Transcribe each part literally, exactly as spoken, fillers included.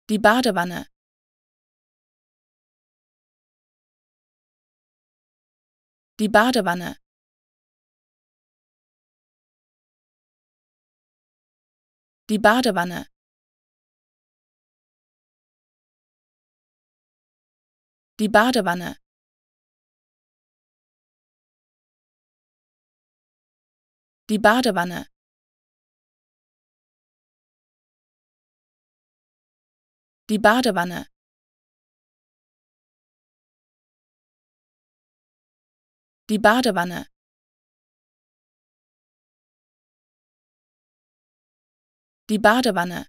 Die Badewanne. Die Badewanne. Die Badewanne. Die Badewanne. Die Badewanne. Die Badewanne. Die Badewanne. Die Badewanne.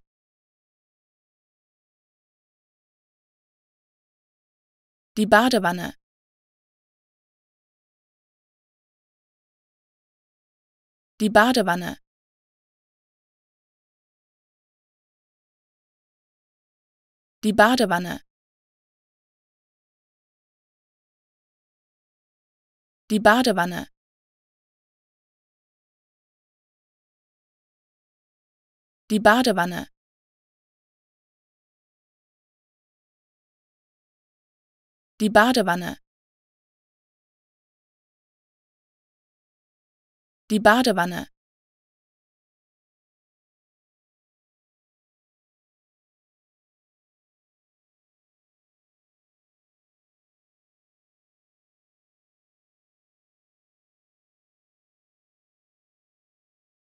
Die Badewanne. Die Badewanne. Die Badewanne. Die Badewanne. Die Badewanne. Die Badewanne. Die Badewanne.